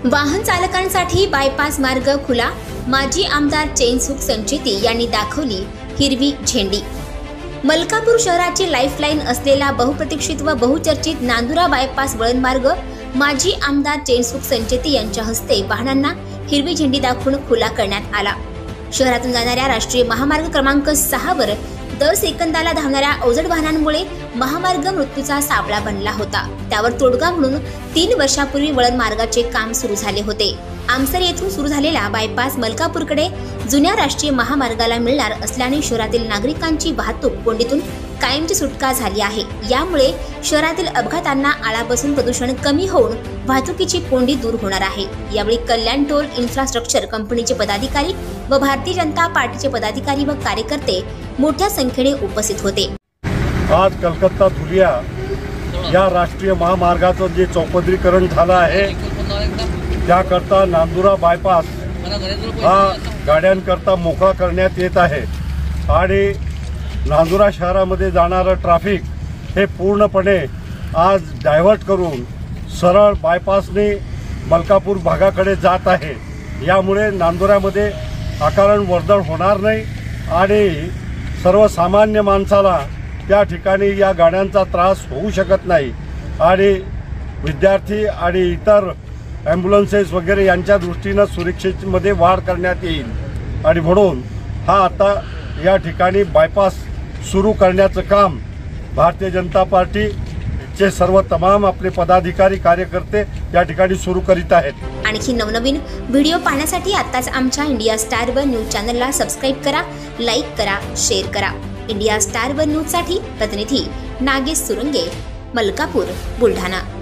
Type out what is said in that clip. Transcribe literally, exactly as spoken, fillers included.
वाहन चालकांसाठी बायपास मार्ग खुला, माजी आमदार चैनसुख संचेती यांनी दाखवली हिरवी झेंडी। मलकापूर शहराची लाईफलाईन असलेला बहुप्रतीक्षित व बहुचर्चित नांदुरा बायपास वळण मार्ग माजी आमदार चैनसुख संचेती यांच्या हस्ते वाहनांना हिरवी झेंडी दाखवून खुला करण्यात आला। शहरातून जाणाऱ्या राष्ट्रीय महामार्ग क्रमांक सहा वर दर सेकंदाला धावणाऱ्या अवजड वाहनांमुळे महामार्ग मृत्यूचा सापळा बनला होता। त्यावर तोडगा म्हणून तीन वर्षापूर्वी वळण मार्गाचे काम सुरू झाले होते। आमसर येथून सुरू झालेला बायपास मलकापूरकडे जुन्या राष्ट्रीय महामार्गाला मिळणार असल्याने शहरातील नागरिकांची वाहतूक कोंडीतून कायमची सुटका झाली आहे। यामुळे शहरातील अपघातांना आळा बसून प्रदूषण कमी होऊन वाहतुकीची कोंडी दूर होणार आहे। यावेळी कल्याण टोल इन्फ्रास्ट्रक्चर कंपनीचे पदाधिकारी व भारतीय जनता पार्टीचे पदाधिकारी व कार्यकर्ते मोठ्या संख्येने उपस्थित होते। आज कलकत्ता धुलिया या राष्ट्रीय महामार्गाचं जे चौपदरीकरण झालं आहे त्याकरता नांदुरा बायपास हा गाड्यांकरता मोकळा करण्यात येत आहे आणि नांदुरा शहरामध्ये जाणारं ट्रॅफिक हे पूर्णपणे आज डायव्हर्ट करून सरळ बायपासने मलकापूर भागाकडे जात आहे। यामुळे नांदुऱ्यामध्ये अकारण वर्दळ होणार नाही आणि सर्वसामान्य माणसाला त्या ठिकाणी या गाड्यांचा त्रास होऊ शकत नाही आणि विद्यार्थी आणि इतर ॲम्ब्युलन्सेस वगैरे यांच्या दृष्टीनं सुरक्षेमध्ये वाढ करण्यात येईल आणि म्हणून हा आता या ठिकाणी बायपास सुरू करण्याचं काम भारतीय जनता पार्टीचे सर्व तमाम आपले पदाधिकारी कार्यकर्ते या ठिकाणी सुरू करीत आहेत। आणखी नवनवीन व्हिडिओ पाहण्यासाठी आताच आमच्या इंडिया स्टार वन न्यूज चॅनलला सबस्क्राईब करा, लाईक करा, शेअर करा। इंडिया स्टार वन न्यूज साठी प्रतिनिधी नागेश सुरंगे, मलकापूर, बुलढाणा।